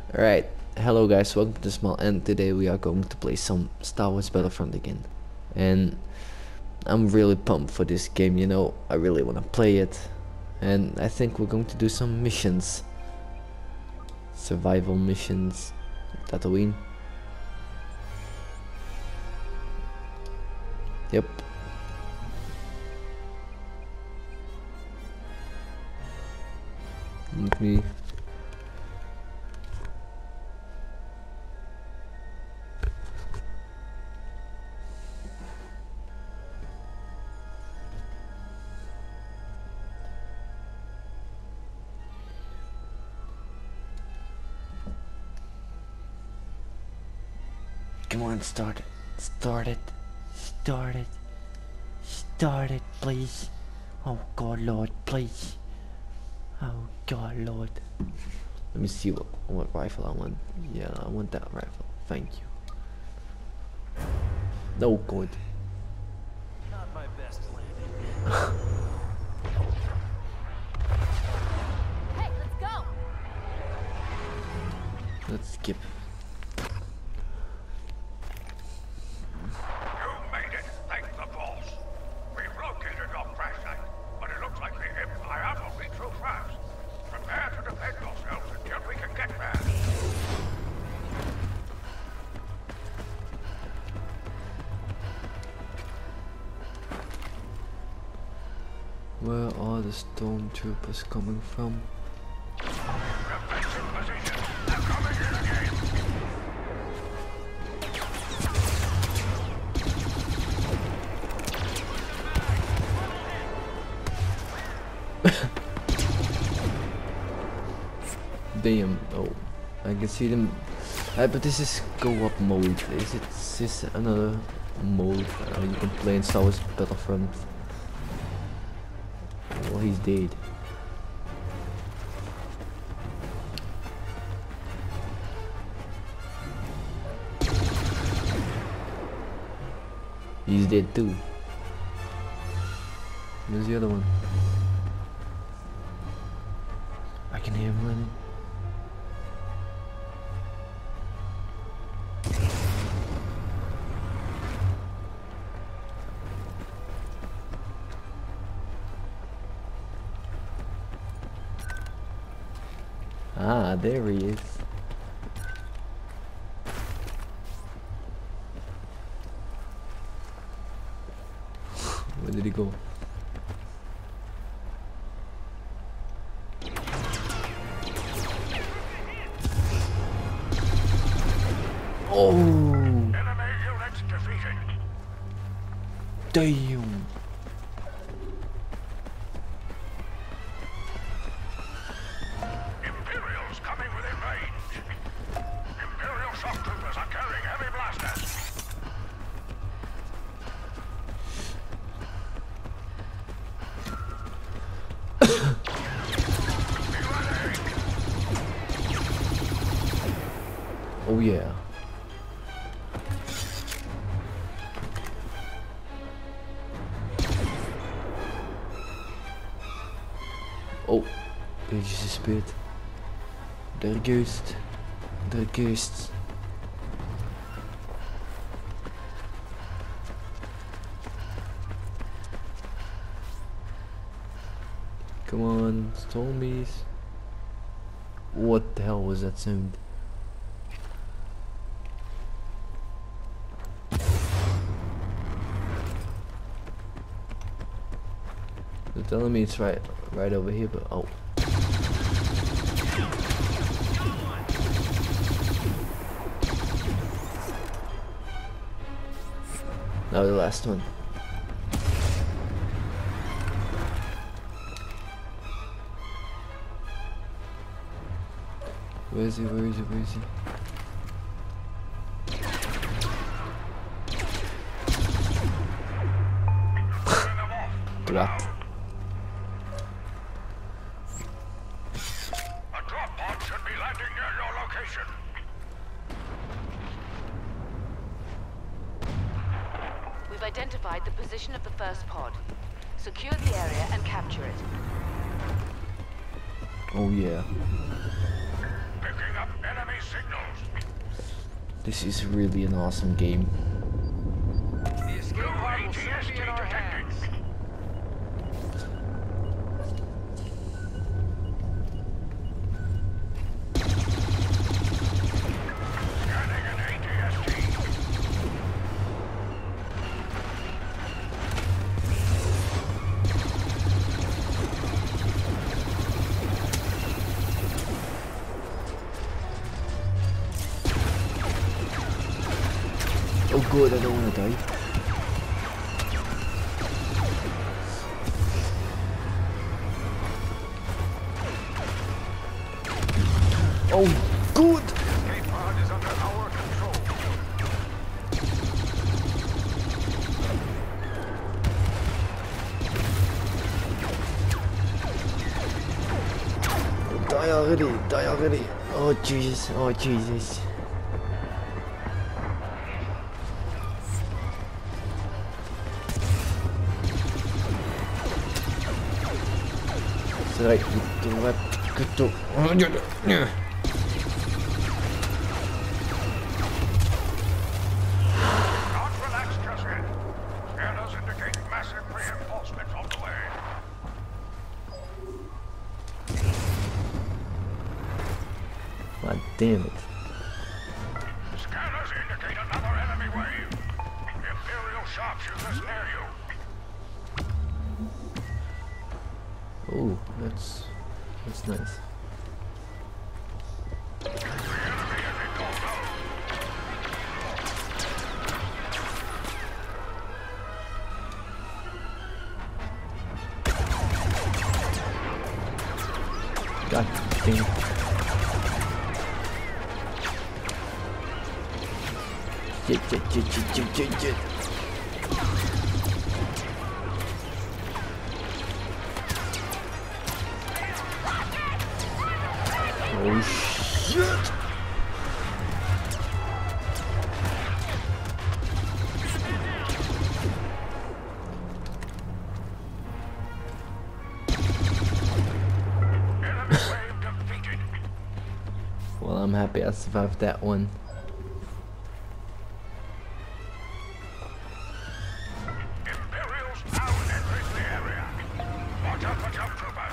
Alright, hello guys, welcome to Small, and today we are going to play some Star Wars Battlefront again. And I'm really pumped for this game, you know, I really want to play it. And I think we're going to do some missions. Survival missions. Tatooine. Yep. Meet me. Come on, start it. Start it. Start it. Start it, please. Oh God, Lord, please. Oh God, Lord. Let me see what rifle I want. Yeah, I want that rifle. Thank you. No good. Not my best landing. Hey, let's go. Let's skip. You made it, thank the boss. We've located your crash site, but it looks like the Empire will be too fast. Prepare to defend yourselves until we can get there. Where are the stormtroopers coming from? Defensive position. They're coming in again. Damn, oh, I can see them. But this is co-op mode. Is this another mode you can play in Star Wars Battlefront? Well, he's dead. He's dead too. Where's the other one? I can hear him running. Ah, there he is. Where did he go? Oh, Enemy units defeated. damn. Imperials coming within range. Imperial shock troopers are carrying heavy blasters. Oh yeah. Oh, Pages is spit. Der Ghost. Der Ghost. Come on, Stormies. What the hell was that sound? They're telling me it's right over here, but oh. Now the last one. Where is he? Where is he? Where is he? What? A drop pod should be landing near your location. We've identified the position of the first pod. Secure the area and capture it. Oh yeah. Picking Picking up enemy signals. This is really an awesome game. The escape pod will soon be in our hands. Scanning an ATST. Oh good, I don't want to die. Oh good! Escape pod is under our control. Die already, die already. Oh Jesus, oh Jesus. Right, get left, get to. Not relaxed just yet. Scanners indicate massive reinforcements on the way. God damn it. Scanners indicate another enemy wave. Imperial sharpshooters near you. Oh, that's nice. The enemy is in your zone. God damn it. Shit. Oh shit! Enemy wave defeated. Well, I'm happy I survived that one. Imperials now entering the area. Watch out for jump troopers.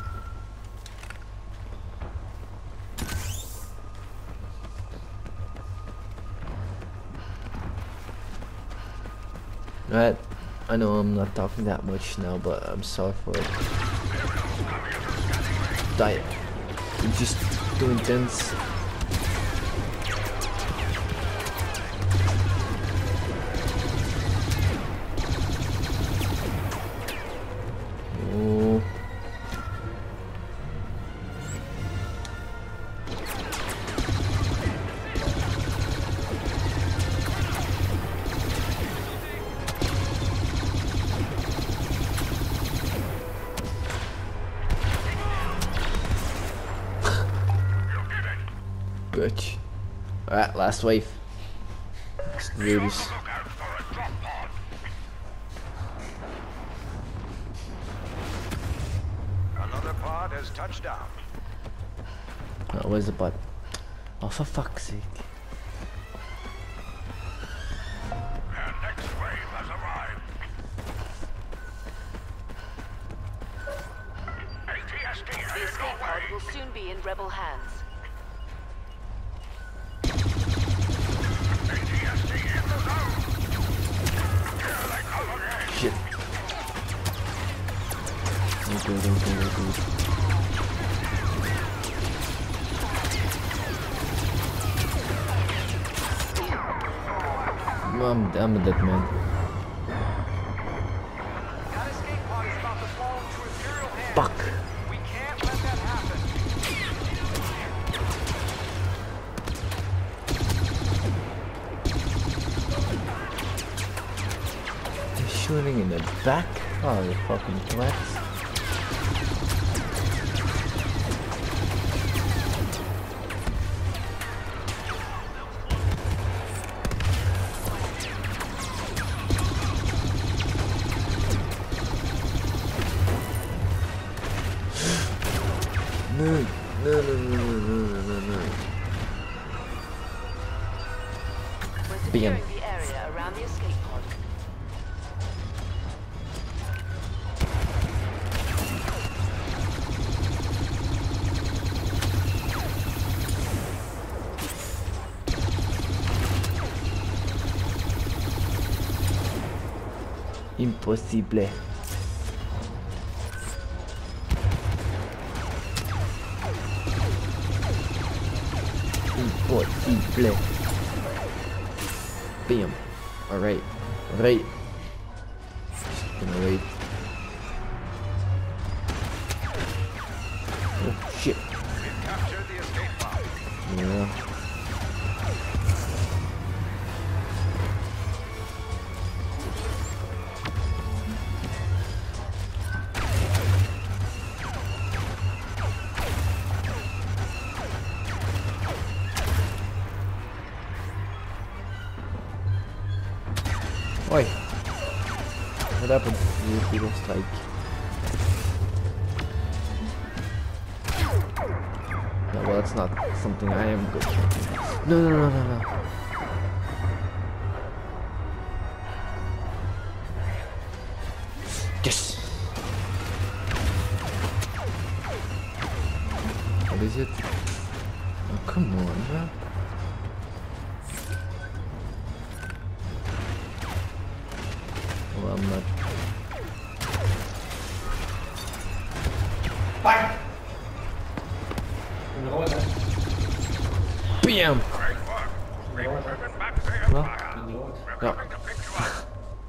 Right, I know I'm not talking that much now, but I'm sorry for it. Die. You're just too intense. Oh. Bitch. Alright, last wave. Let's do this. Look out for a drop pod. Another pod has touched down. Oh, where's the bot? Oh, for fuck's sake. Their next wave has arrived. ATST The headed escape your pod way. will soon be in rebel hands. ATST in the zone. Here they come again. Shit. Okay. I'm a dead man. That escape pod is about to fall into Imperial hands. Fuck. We can't let that happen. They're shooting in the back? Oh, you fucking twats. No. Securing the area around the escape pod. Impossible. Impossible. Bam. Alright. Alright. Just gonna wait. Oh shit. We've captured the escape pod. Yeah. Oi! What happened? You lost like... No, well, that's not something I am good at. No. Yes! What is it? Oh, come on, bro. Well, I'm not. Bang! BAM! Great work. We've driven back the Well, Empire. We're ja. coming to pick you up.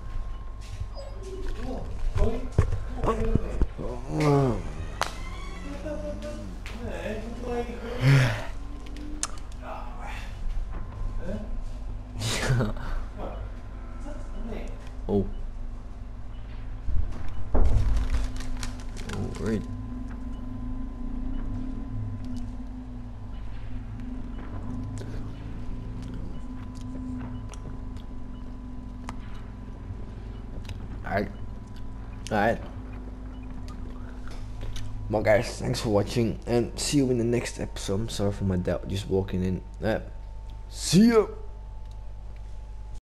Oh. Alright. Alright. Well guys, thanks for watching and see you in the next episode. I'm sorry for my dad just walking in. See you!